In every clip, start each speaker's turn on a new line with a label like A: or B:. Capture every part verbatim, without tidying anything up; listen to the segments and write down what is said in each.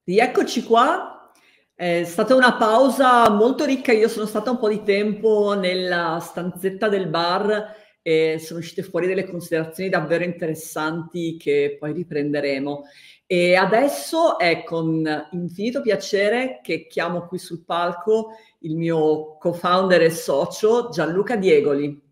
A: Rieccoci qua. È stata una pausa molto ricca. Io sono stata un po' di tempo nella stanzetta del bar e sono uscite fuori delle considerazioni davvero interessanti che poi riprenderemo. E adesso è con infinito piacere che chiamo qui sul palco il mio co-founder e socio Gianluca Diegoli.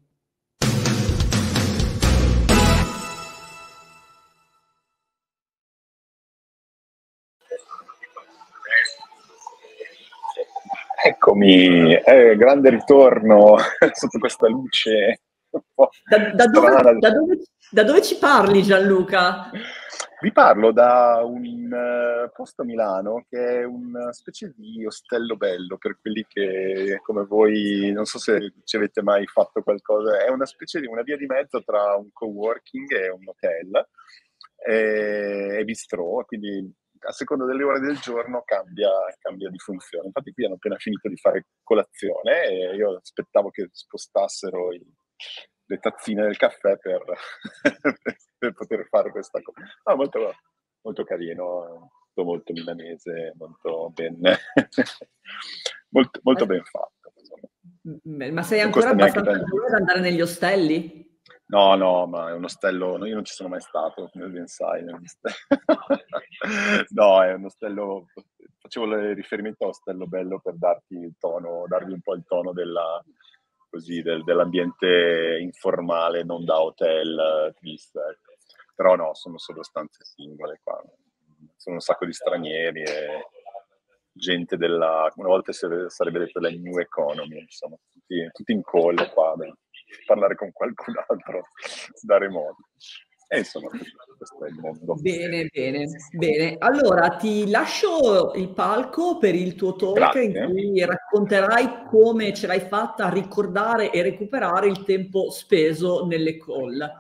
B: Eccomi, eh, grande ritorno sotto questa luce un po'
A: Da, da, dove,
B: strana.
A: da, dove, da dove ci parli, Gianluca?
B: Vi parlo da un uh, posto a Milano che è una specie di ostello bello per quelli che, come voi, non so se ci avete mai fatto qualcosa, è una specie di una via di mezzo tra un coworking e un hotel e, e bistrò, quindi a seconda delle ore del giorno cambia, cambia di funzione. Infatti qui hanno appena finito di fare colazione e io aspettavo che spostassero i, le tazzine del caffè per, per poter fare questa cosa. No, molto, molto carino, molto, molto milanese, molto ben, molto, molto ben fatto.
A: Ma, ma sei
B: Non
A: ancora
B: costa neanche
A: abbastanza
B: tanto.
A: giovane ad andare negli ostelli?
B: No, no, ma è un ostello, no, io non ci sono mai stato, come ben sai. È un ostello- No, è un ostello, facevo le- riferimento a ostello bello per darti il tono, darvi un po' il tono della, così, del- dell'ambiente informale, non da hotel eh, triste, ecco. Però no, sono solo stanze singole qua. Sono un sacco di stranieri e gente della, una volta sarebbe detto la new economy, insomma, tutti, tutti in call qua, beh, parlare con qualcun altro da remoto. E insomma, questo è il mondo.
A: Bene, bene, bene. Allora ti lascio il palco per il tuo talk in
B: Grazie.
A: cui racconterai come ce l'hai fatta a ricordare e recuperare il tempo speso nelle call.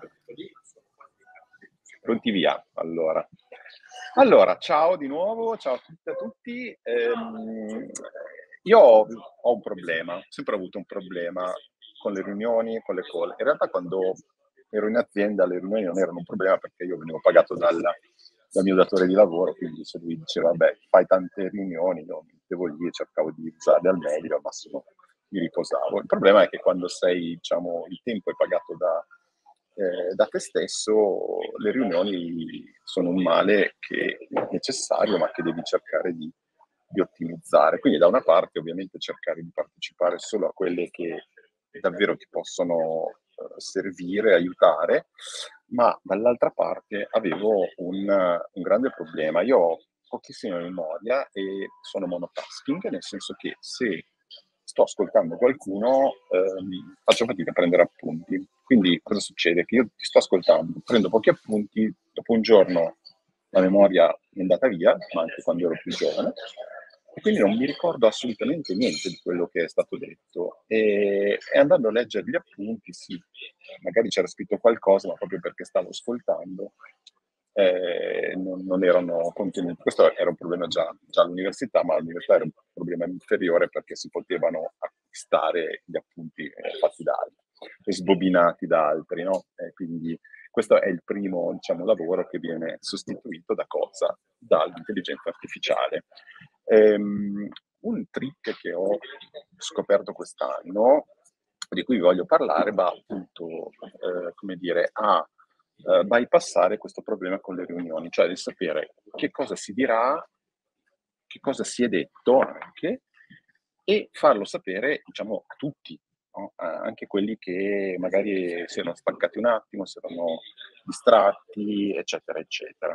B: Pronti via, allora. Allora, ciao di nuovo, ciao a tutte e a tutti. Ehm, io ho, ho un problema, ho sempre avuto un problema con le riunioni, con le call. In realtà quando ero in azienda le riunioni non erano un problema perché io venivo pagato dal, dal mio datore di lavoro, quindi se lui diceva, vabbè, fai tante riunioni, io mi mettevo lì e cercavo di usarle al meglio, al massimo mi riposavo. Il problema è che quando sei, diciamo, il tempo è pagato da eh, da te stesso, le riunioni sono un male che è necessario, ma che devi cercare di, di ottimizzare. Quindi da una parte ovviamente cercare di partecipare solo a quelle che davvero ti possono eh, servire, aiutare, ma dall'altra parte avevo un, un grande problema. Io ho pochissima memoria e sono monotasking, nel senso che se sto ascoltando qualcuno, ehm, faccio fatica a prendere appunti. Quindi cosa succede? Che io ti sto ascoltando, prendo pochi appunti, dopo un giorno la memoria è andata via, ma anche quando ero più giovane, e quindi non mi ricordo assolutamente niente di quello che è stato detto. E, e andando a leggere gli appunti, sì, magari c'era scritto qualcosa, ma proprio perché stavo ascoltando, eh, non, non erano contenuti. Questo era un problema già, già all'università, ma all'università era un problema inferiore perché si potevano acquistare gli appunti eh, fatti da altri e sbobinati da altri, no? E quindi questo è il primo, diciamo, lavoro che viene sostituito da cosa? Dall'intelligenza artificiale. Ehm, un trick che ho scoperto quest'anno, di cui vi voglio parlare, va appunto, eh, come dire, a eh, bypassare questo problema con le riunioni, cioè di sapere che cosa si dirà, che cosa si è detto anche, e farlo sapere, diciamo, a tutti, no? Eh, anche quelli che magari si erano staccati un attimo, si erano distratti, eccetera, eccetera.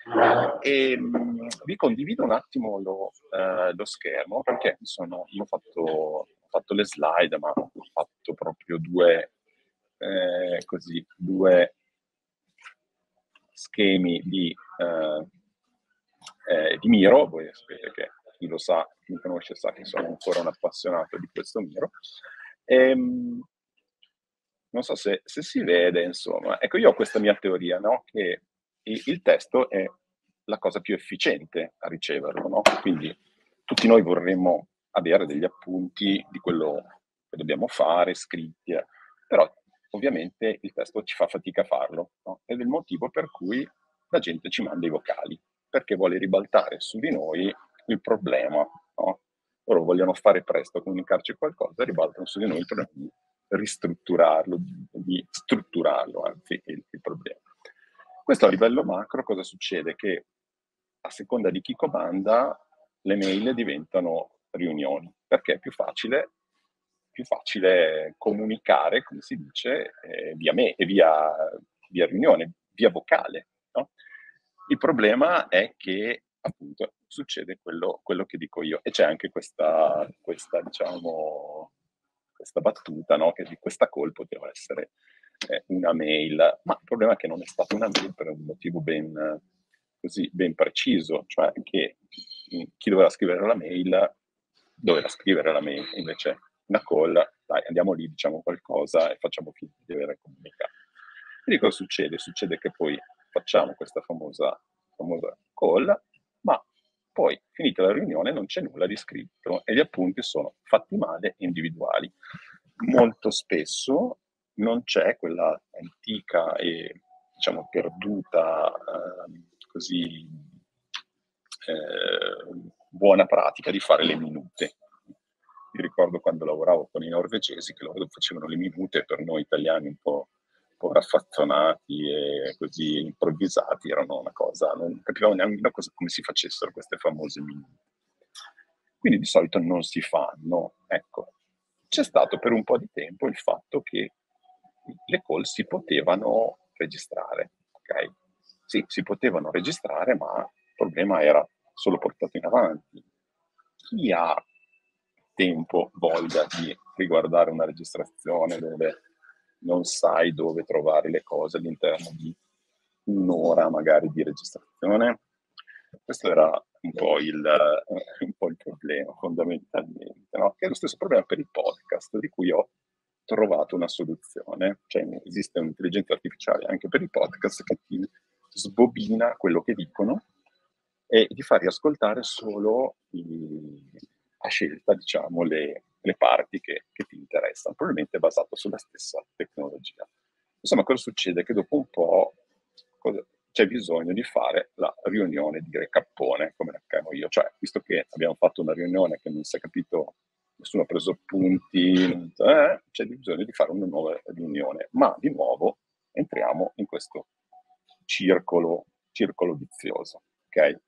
B: E mh, vi condivido un attimo lo, eh, lo schermo perché mi sono, io ho fatto, ho fatto le slide, ma ho fatto proprio due, eh, così, due schemi di, eh, eh, di Miro. Voi sapete che chi lo sa, chi mi conosce sa che sono ancora un appassionato di questo Miro. Ehm, non so se, se si vede, insomma. Ecco, io ho questa mia teoria, no? Che il, il testo è la cosa più efficiente a riceverlo, no? Quindi tutti noi vorremmo avere degli appunti di quello che dobbiamo fare, scritti, eh. Però ovviamente il testo ci fa fatica a farlo, no? Ed è il motivo per cui la gente ci manda i vocali. perché vuole ribaltare su di noi il problema, no? Loro vogliono fare presto, comunicarci qualcosa, ribaltano su di noi il problema di ristrutturarlo, di, di strutturarlo, anzi, il, il problema. Questo a livello macro cosa succede? Che a seconda di chi comanda, le mail diventano riunioni, perché è più facile, più facile comunicare, come si dice, eh, via, me, via, via riunione, via vocale, no? Il problema è che appunto succede quello, quello che dico io, e c'è anche questa, questa diciamo, questa battuta, no? Che di questa call poteva essere eh, una mail, ma il problema è che non è stata una mail per un motivo ben, così, ben preciso, cioè che chi doveva scrivere la mail doveva scrivere la mail, invece una call, dai, andiamo lì, diciamo qualcosa e facciamo finta di avere comunicato. Quindi cosa succede? Succede che poi facciamo questa famosa, famosa call, ma poi, finita la riunione, non c'è nulla di scritto e gli appunti sono fatti male e individuali. Molto spesso non c'è quella antica e, diciamo, perduta, eh, così, eh, buona pratica di fare le minute. Mi ricordo quando lavoravo con i norvegesi che loro facevano le minute, per noi italiani un po', un po' raffazzonati e così improvvisati, erano una cosa, non capivamo neanche cosa, come si facessero queste famose minute. Quindi di solito non si fanno. Ecco, c'è stato per un po' di tempo il fatto che le call si potevano registrare, ok? Sì, si potevano registrare, ma il problema era solo portato in avanti. Chi ha tempo, voglia di riguardare una registrazione dove non sai dove trovare le cose all'interno di un'ora magari di registrazione? Questo era un po' il, un po' il problema, fondamentalmente, no? Che è lo stesso problema per i podcast, di cui ho trovato una soluzione. Cioè esiste un'intelligenza artificiale anche per i podcast che ti sbobina quello che dicono e ti fa riascoltare solo i, a scelta, diciamo, le, le parti che, che ti interessano, probabilmente basato sulla stessa tecnologia. Insomma, cosa succede? Che dopo un po' cosa, c'è bisogno di fare la riunione di recappone, come la chiamo io. Cioè, visto che abbiamo fatto una riunione che non si è capito, nessuno ha preso appunti, eh, c'è bisogno di fare una nuova riunione. Ma di nuovo entriamo in questo circolo, circolo vizioso, ok?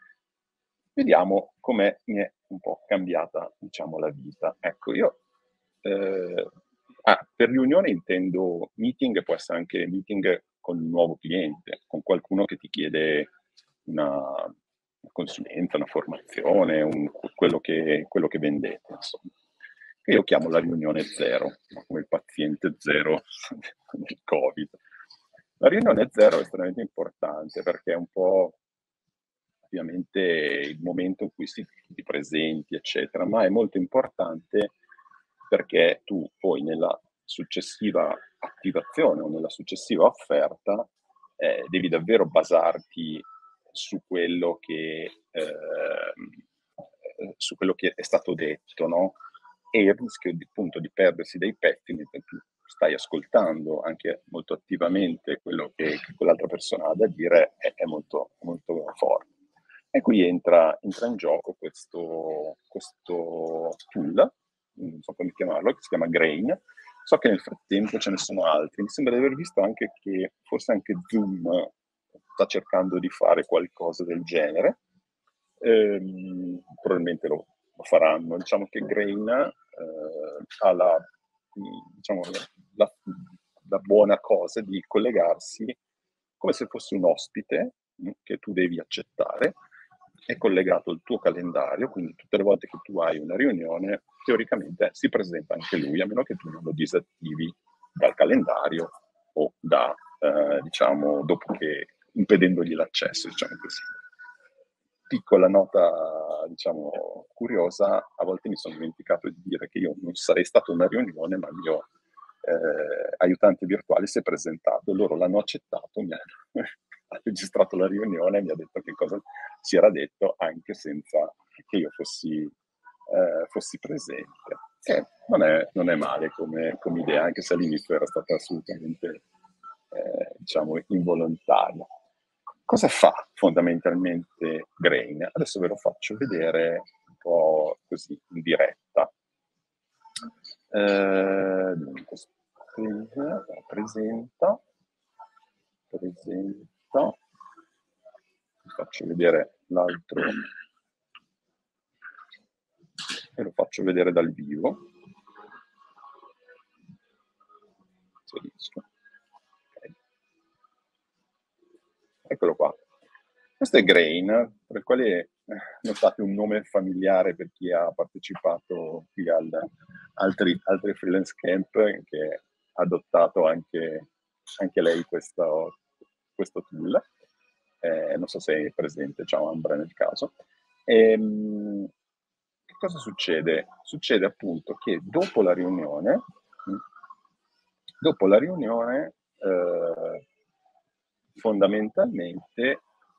B: Vediamo come mi è un po' cambiata, diciamo, la vita. Ecco, io eh, ah, per riunione intendo meeting, può essere anche meeting con un nuovo cliente, con qualcuno che ti chiede una, una consulenza, una formazione, un, quello, che, quello che vendete, insomma. Che io chiamo la riunione zero, come il paziente zero del Covid. La riunione zero è estremamente importante perché è un po' ovviamente il momento in cui si, ti presenti, eccetera, ma è molto importante perché tu poi nella successiva attivazione o nella successiva offerta eh, devi davvero basarti su quello che, eh, su quello che è stato detto, no? E il rischio di, appunto, di perdersi dei pezzi mentre tu stai ascoltando anche molto attivamente quello che, che quell'altra persona ha da dire è, è molto, molto forte. E qui entra, entra in gioco questo, questo tool, non so come chiamarlo, che si chiama Grain. So che nel frattempo ce ne sono altri. Mi sembra di aver visto anche che forse anche Zoom sta cercando di fare qualcosa del genere. Ehm, probabilmente lo, lo faranno. Diciamo che Grain eh, ha la, diciamo, la, la buona cosa di collegarsi come se fosse un ospite mh, che tu devi accettare, è collegato al tuo calendario, quindi tutte le volte che tu hai una riunione, teoricamente si presenta anche lui, a meno che tu non lo disattivi dal calendario o da, eh, diciamo, dopo che impedendogli l'accesso, diciamo così. Piccola nota, diciamo, curiosa, a volte mi sono dimenticato di dire che io non sarei stato a una riunione, ma il mio eh, aiutante virtuale si è presentato, loro l'hanno accettato, mi hanno ha registrato la riunione e mi ha detto che cosa si era detto anche senza che io fossi, eh, fossi presente. E non è, non è male come, come idea, anche se all'inizio era stata assolutamente, eh, diciamo, involontaria. cosa fa fondamentalmente Grain? Adesso ve lo faccio vedere un po' così in diretta. Eh, dunque, presenta, presenta, vi faccio vedere l'altro e lo faccio vedere dal vivo. Se riesco. Okay. Eccolo qua. Questo è Grain, per il quale notate un nome familiare per chi ha partecipato qui al altri, altri freelance camp, che ha adottato anche, anche lei questo, questo tool. Eh, non so se è presente, ciao Ambra nel caso. E, che cosa succede? Succede appunto che dopo la riunione, dopo la riunione eh, fondamentalmente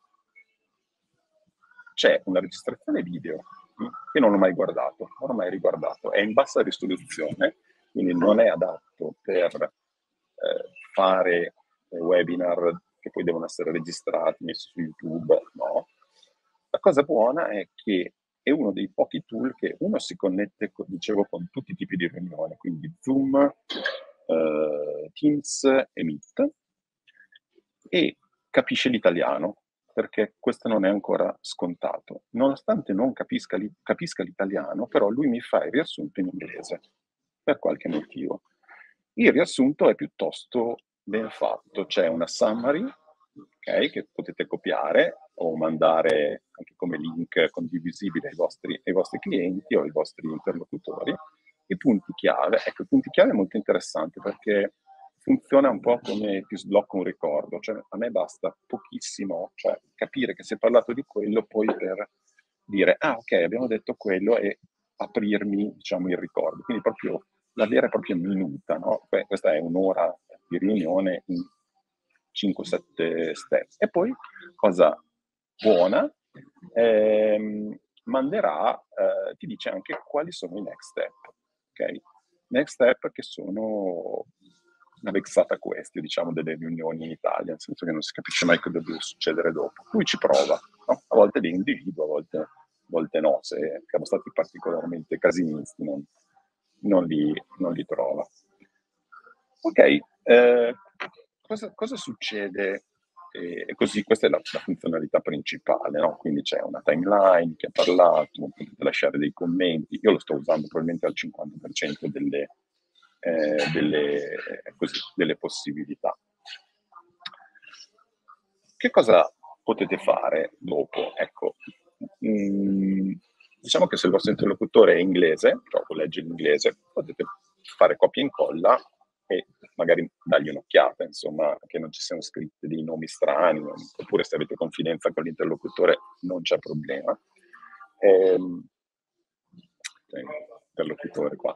B: c'è una registrazione video che non ho mai guardato, non ho mai riguardato, è in bassa risoluzione, quindi non è adatto per eh, fare webinar che poi devono essere registrati, messi su YouTube, no. La cosa buona è che è uno dei pochi tool che uno si connette, dicevo, con tutti i tipi di riunione, quindi Zoom, eh, Teams e Meet, e capisce l'italiano, perché questo non è ancora scontato. Nonostante non capisca, li, capisca l'italiano, però lui mi fa il riassunto in inglese, per qualche motivo. Il riassunto è piuttosto ben fatto, c'è una summary, okay, che potete copiare o mandare anche come link condivisibile ai vostri, ai vostri clienti o ai vostri interlocutori. I punti chiave, ecco, i punti chiave è molto interessante perché funziona un po' come ti sblocca un ricordo, cioè a me basta pochissimo, cioè capire che si è parlato di quello poi per dire ah ok, abbiamo detto quello e aprirmi, diciamo, il ricordo, quindi proprio la vera e propria minuta, no? Questa è un'ora di riunione in cinque sette step. E poi, cosa buona, ehm, manderà, eh, ti dice anche quali sono i next step, ok? Next step che sono una vexata questi, diciamo, delle riunioni in Italia, nel senso che non si capisce mai cosa deve succedere dopo. Lui ci prova, no? A volte li individua, a volte, a volte no, se siamo stati particolarmente casinisti non, non, li, non li trova. Ok, eh, cosa, cosa succede? E eh, così questa è la, la funzionalità principale, no? Quindi c'è una timeline che ha parlato, potete lasciare dei commenti, io lo sto usando probabilmente al cinquanta per cento delle, eh, delle, così, delle possibilità. Che cosa potete fare dopo? Ecco, mh, diciamo che se il vostro interlocutore è inglese, cioè o legge l'inglese, potete fare copia e incolla e magari dargli un'occhiata, insomma, che non ci siano scritti dei nomi strani, oppure se avete confidenza con l'interlocutore non c'è problema. Ehm, interlocutore qua.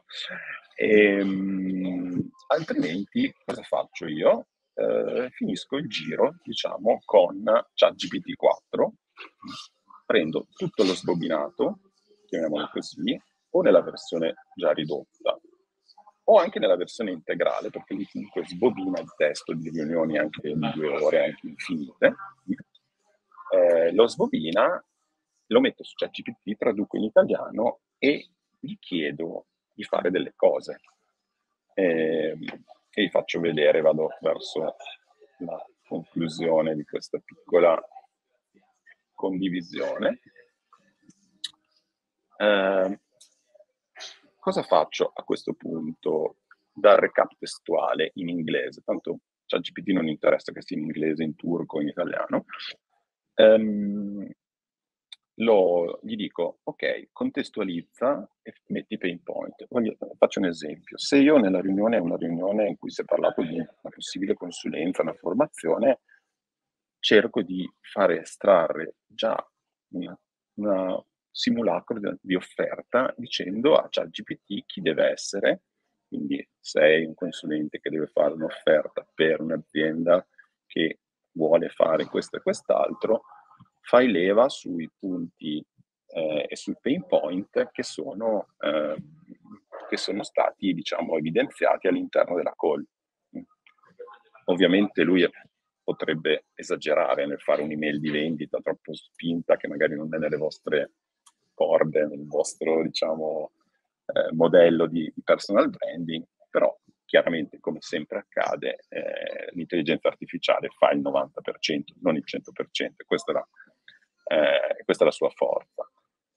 B: Ehm, altrimenti cosa faccio io? Eh, finisco il giro, diciamo, con ChatGPT quattro, prendo tutto lo sbobinato, chiamiamolo così, o nella versione già ridotta, o anche nella versione integrale, perché lì comunque sbobina il testo di riunioni anche di due ore, anche infinite. Eh, lo sbobina, lo metto su ChatGPT, traduco in italiano e gli chiedo di fare delle cose. Eh, e vi faccio vedere, vado verso la conclusione di questa piccola condivisione. Eh, cosa faccio a questo punto? Dal recap testuale in inglese, tanto ChatGPT non interessa che sia in inglese, in turco, in italiano. Um, lo, gli dico, ok, contestualizza e metti pain point. Voglio, faccio un esempio. Se io nella riunione, è una riunione in cui si è parlato di una possibile consulenza, una formazione, cerco di fare estrarre già una, una simulacro di, di offerta dicendo a ChatGPT chi deve essere, quindi sei un consulente che deve fare un'offerta per un'azienda che vuole fare questo e quest'altro, fai leva sui punti eh, e sui pain point che sono, eh, che sono stati, diciamo, evidenziati all'interno della call. Ovviamente lui potrebbe esagerare nel fare un'email di vendita troppo spinta che magari non è nelle vostre corde, nel vostro, diciamo, eh, modello di, di personal branding, però chiaramente, come sempre accade, eh, l'intelligenza artificiale fa il novanta per cento, non il cento per cento, questa è la, eh, questa è la sua forza.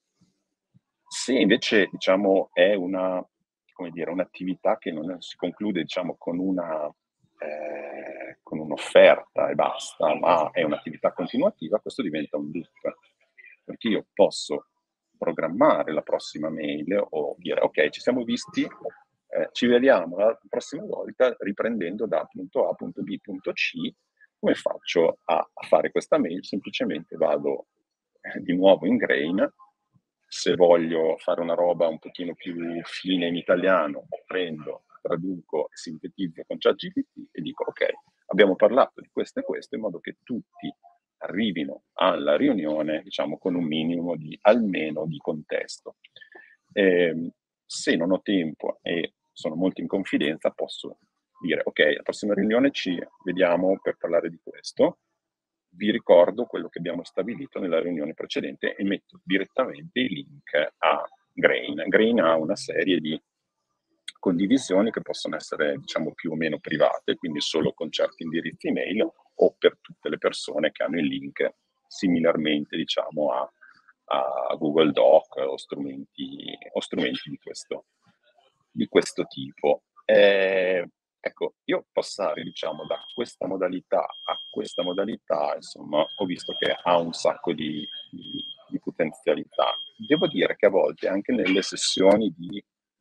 B: Se invece, diciamo, è una, come dire, un'attività che non si conclude, diciamo, con una eh, con un'offerta e basta, ma è un'attività continuativa, questo diventa un loop, perché io posso programmare la prossima mail o dire ok, ci siamo visti, eh, ci vediamo la prossima volta riprendendo da punto A, punto B, punto C. Come faccio a, a fare questa mail? Semplicemente vado eh, di nuovo in Grain. Se voglio fare una roba un pochino più fine in italiano, prendo, traduco e sintetizzo con ChatGPT e dico ok, abbiamo parlato di questo e questo, in modo che tutti arrivino alla riunione, diciamo, con un minimo di, almeno di contesto. Eh, se non ho tempo e sono molto in confidenza, posso dire ok, alla prossima riunione ci vediamo per parlare di questo. Vi ricordo quello che abbiamo stabilito nella riunione precedente e metto direttamente il link a Grain. Grain ha una serie di condivisioni che possono essere, diciamo, più o meno private, quindi solo con certi indirizzi email o per tutte le persone che hanno il link similarmente, diciamo, a, a Google Doc o strumenti, o strumenti di, questo, di questo tipo. Eh, Ecco, io passare, diciamo, da questa modalità a questa modalità, insomma, ho visto che ha un sacco di, di, di potenzialità. Devo dire che a volte anche nelle sessioni di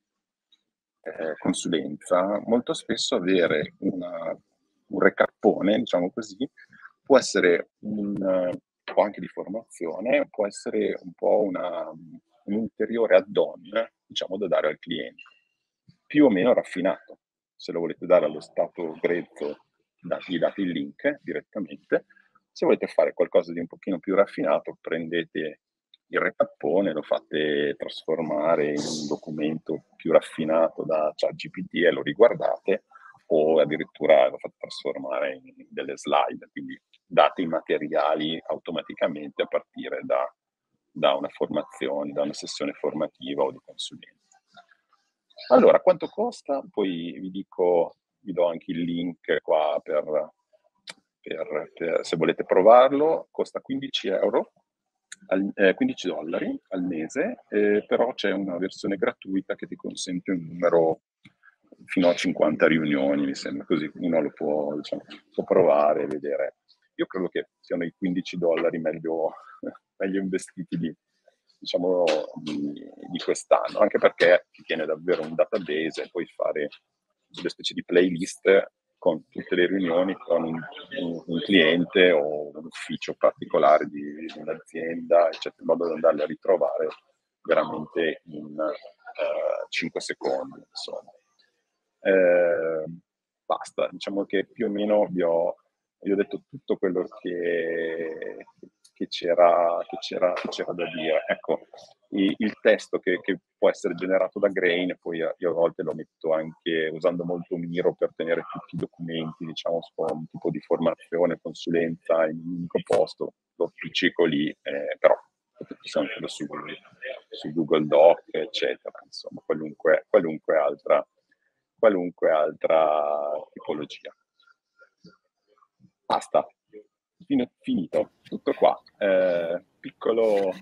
B: eh, consulenza, molto spesso avere una, un recappone, diciamo così, può essere un, o anche di formazione, può essere un po' una, un ulteriore add-on, diciamo, da dare al cliente, più o meno raffinato. Se lo volete dare allo stato grezzo, gli date il link direttamente. Se volete fare qualcosa di un pochino più raffinato, prendete il recappone, lo fate trasformare in un documento più raffinato da ChatGPT e lo riguardate, o addirittura lo fate trasformare in delle slide, quindi date i materiali automaticamente a partire da, da una formazione, da una sessione formativa o di consulenza. Allora, quanto costa? Poi vi dico, vi do anche il link qua per, per, per se volete provarlo. Costa quindici euro, al, eh, quindici dollari al mese, eh, però c'è una versione gratuita che ti consente un numero fino a cinquanta riunioni, mi sembra, così uno lo può, diciamo, può provare e vedere. Io credo che siano i quindici dollari meglio, meglio investiti di, diciamo, di, di quest'anno, anche perché ti tiene davvero un database e puoi fare delle specie di playlist con tutte le riunioni con un, un, un cliente o un ufficio particolare di, di un'azienda, eccetera, in modo da andarle a ritrovare veramente in uh, cinque secondi, insomma. Eh, basta, diciamo che più o meno vi ho, vi ho detto tutto quello che, che, c'era, che, c'era, che c'era da dire. Ecco, il, il testo che, che può essere generato da Grain, poi io a volte lo metto anche usando molto Miro per tenere tutti i documenti, diciamo, un tipo di formazione, consulenza in un unico posto, lo appiccico lì, eh, però possiamo farlo su, su Google Doc, eccetera, insomma, qualunque, qualunque altra qualunque altra tipologia. Basta, finito, tutto qua. Eh, piccolo,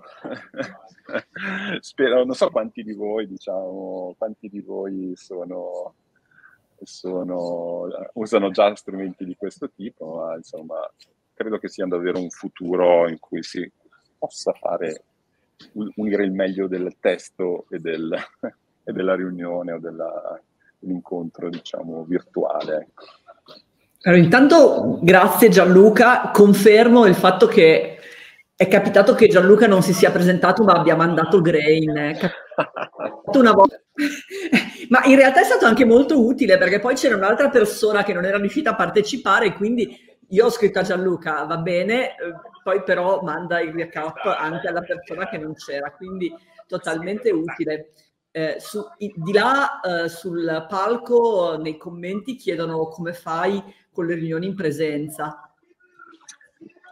B: spero, non so quanti di voi, diciamo, quanti di voi sono, sono, usano già strumenti di questo tipo, ma insomma, credo che sia davvero un futuro in cui si possa fare, unire il meglio del testo e, del, e della riunione o della l'incontro, diciamo, virtuale.
A: Allora, intanto grazie Gianluca, confermo il fatto che è capitato che Gianluca non si sia presentato ma abbia mandato Grain, è capitato una volta. Ma in realtà è stato anche molto utile perché poi c'era un'altra persona che non era riuscita a partecipare e quindi io ho scritto a Gianluca, va bene, poi però manda il recap anche alla persona che non c'era, quindi totalmente utile. Eh, su, di là eh, sul palco nei commenti chiedono come fai con le riunioni in presenza.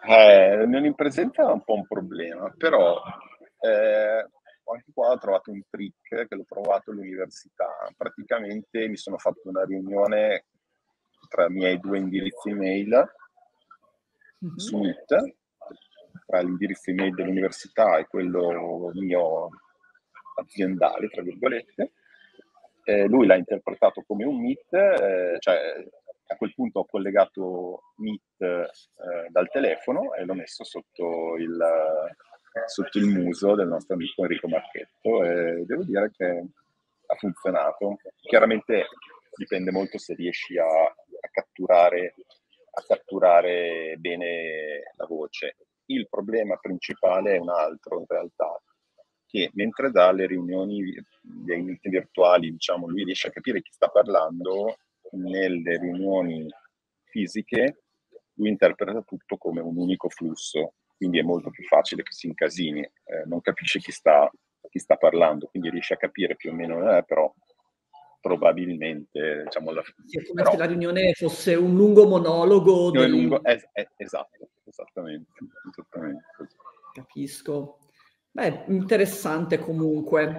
B: Eh, non in presenza è un po' un problema, però eh, anche qua ho trovato un trick che l'ho provato all'università. Praticamente mi sono fatto una riunione tra i miei due indirizzi email su
A: Mhm.
B: Meet, tra l'indirizzo email dell'università e quello mio aziendale, tra virgolette. Eh, lui l'ha interpretato come un Meet, eh, cioè a quel punto ho collegato Meet eh, dal telefono e l'ho messo sotto il, sotto il muso del nostro amico Enrico Marchetto e devo dire che ha funzionato. Chiaramente dipende molto se riesci a, a catturare a catturare bene la voce. Il problema principale è un altro in realtà, che mentre dà le riunioni dei meeting virtuali, diciamo, lui riesce a capire chi sta parlando, nelle riunioni fisiche lui interpreta tutto come un unico flusso, quindi è molto più facile che si incasini, eh, non capisce chi sta, chi sta parlando, quindi riesce a capire più o meno, eh, però probabilmente, diciamo, la,
A: Sì, è come
B: però
A: se la riunione fosse un lungo monologo
B: è lungo,
A: del...
B: è, è, esatto, esattamente, esattamente.
A: Capisco. Beh, interessante comunque.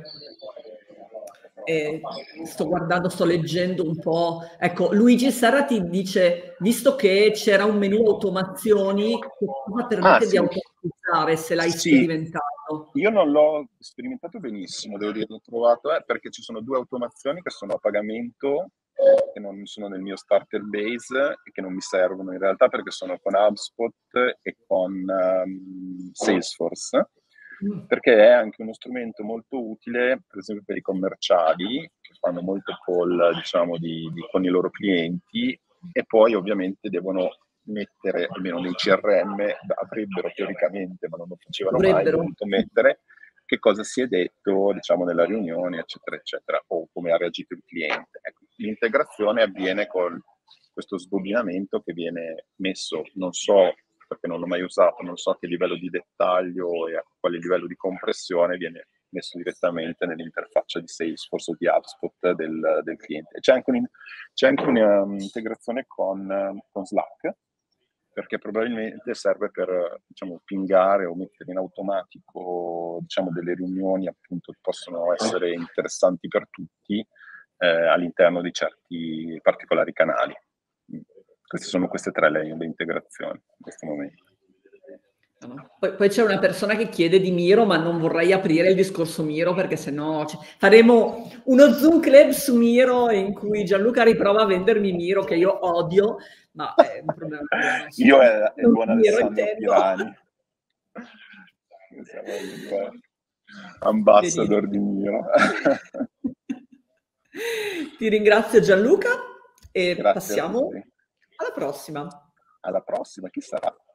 A: E sto guardando, sto leggendo un po'. Ecco, Luigi Serra ti dice, visto che c'era un menu automazioni, che cosa
B: Ah,
A: permette di
B: sì,
A: automatizzare se l'hai
B: sì,
A: sperimentato?
B: io non l'ho sperimentato benissimo, devo dire, l'ho trovato, eh, perché ci sono due automazioni che sono a pagamento, eh, che non sono nel mio starter base e che non mi servono in realtà perché sono con HubSpot e con um, Salesforce,
A: Mm.
B: perché è anche uno strumento molto utile, per esempio per i commerciali, che fanno molto call, diciamo, di, di, con i loro clienti e poi ovviamente devono mettere, almeno nei C R M, avrebbero teoricamente, ma non lo facevano mai,
A: Dovrebbero.
B: dovuto mettere che cosa si è detto, diciamo, nella riunione, eccetera, eccetera, o come ha reagito il cliente. Ecco, l'integrazione avviene con questo sbobinamento che viene messo, non so, perché non l'ho mai usato, non so a che livello di dettaglio e a quale livello di compressione viene messo direttamente nell'interfaccia di Salesforce o di HubSpot del, del cliente. C'è anche, un, c'è anche un'integrazione con, con Slack, perché probabilmente serve per, diciamo, pingare o mettere in automatico, diciamo, delle riunioni appunto che possono essere interessanti per tutti eh, all'interno di certi particolari canali. Queste sono queste tre le, le integrazioni in questo momento.
A: No. Poi, poi c'è una persona che chiede di Miro, ma non vorrei aprire il discorso Miro perché sennò cioè, faremo uno Zoom Club su Miro in cui Gianluca riprova a vendermi Miro che io odio, ma è un problema mio. Non so.
B: Io è, è
A: Non
B: buon
A: Miro
B: Alessandro
A: intendo.
B: Pirani. Siamo i due ambassador di Miro.
A: Ti ringrazio Gianluca e
B: Grazie a
A: passiamo
B: tutti.
A: alla prossima.
B: Alla prossima, chi sarà?